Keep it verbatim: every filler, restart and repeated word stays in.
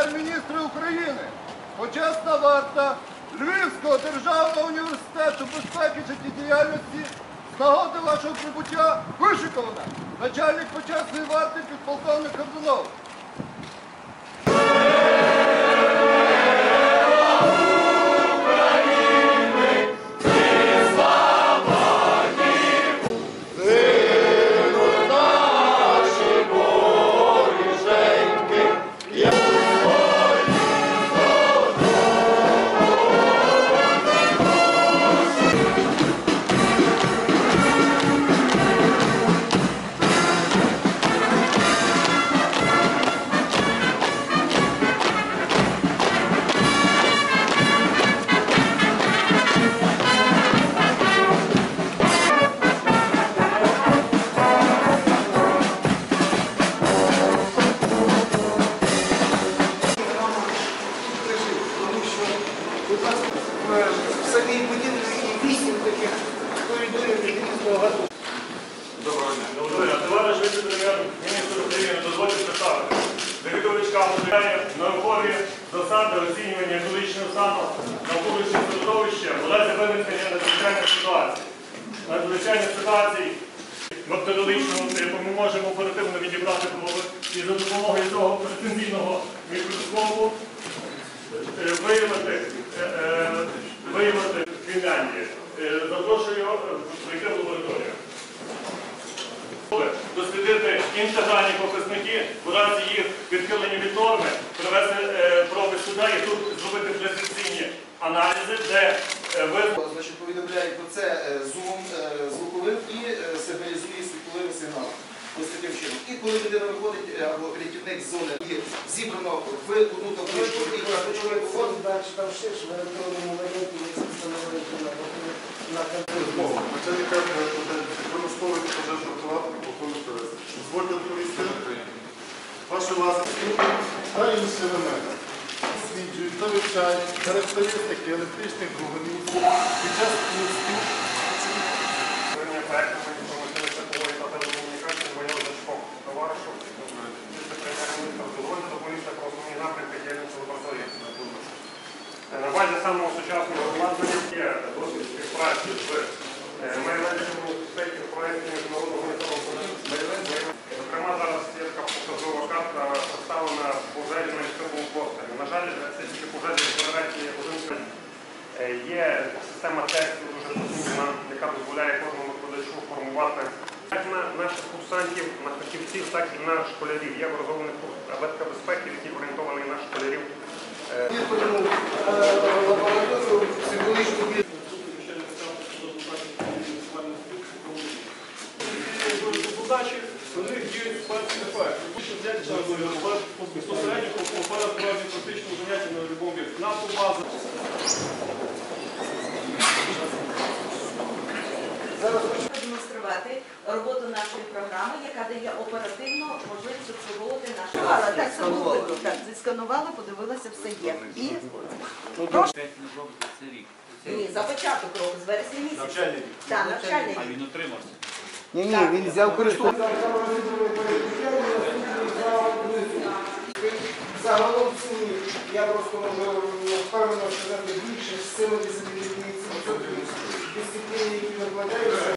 Прем'єр-міністра України, почесна варта Львівського державного університету безпеки життєдіяльності з нагоди вашого прибуття вишикована. Начальник почесної варти підполковник Кордунов. В самій будівлі і вісім таких коридорів різного газу. Доброго дня. Доброго дня. Товариш віце-прем'єр-міністр України дозволить представити. Завідувач кафедри наукові засади оцінювання екологічного стану навколишнього середовища в разі виникнення надзвичайних ситуацій. Надзвичайних ситуацій методологічного типу ми можемо оперативно відібрати проби і за допомогою цього претензійного мікроскопу виявити, виявити Фінляндії. Запрошую прийти в лабораторію. Дослідити інтегральні показники, в разі їх відхилення від норми, привести проби сюди і тут зробити прецизійні аналізи, де ви... Значить, повідомляє про це зумом звуковим і сигналізує світловими сигналами. Ось таким чином. І коли людина виходить, або рятівник з зони, і зібрано в одну табличку і карточкою входить, далі там ширше, в електронному варіанті не встановлюється на контроль. Начальника промислової пожежної палатки полковник Тереза. Дозвольте відповісти. Ваші власності та інші елементи досліджують та вивчають характеристики електричних двигунів під час пусту. Товаришу, віце-прем'єр-міністр, дозвольте доповісти про основні напрямки діяльності лабораторії. На базі самого сучасного обладнання є досвід співпраці з Майленським університетом проєктів міжнародного моніторингу. Зокрема, зараз є така показова карта представлена пожежі на місцевому просторі. На жаль, це тільки пожежі в Федерації один. Є система тестів дуже потужна, яка дозволяє кожному викладачу формувати як на наших курсантів, на фахівців, так і на школярів. Є образований курс абетка безпеки, який орієнтований на школярів. Лабораторію символічну більшу. Задачі, до них діють спецефект. Щоб взяти безпосередньо поперед справді практичного заняття на будь-якому віку. Нафтобаза. Демонструвати роботу нашої програми, яка дає оперативну можливість обслуговувати нашу. Так, самовидно, так, зісканувала, подивилася, все є. І прошу. Ні, за початок року, з вересня місяця. Навчальний рік. Так, навчальний рік. А він утримався? Ні, ні, він взяв користування. Загалом в сумі, я просто можу впевнено сказати більше сімдесят відсотків дисципліни, які викладаються.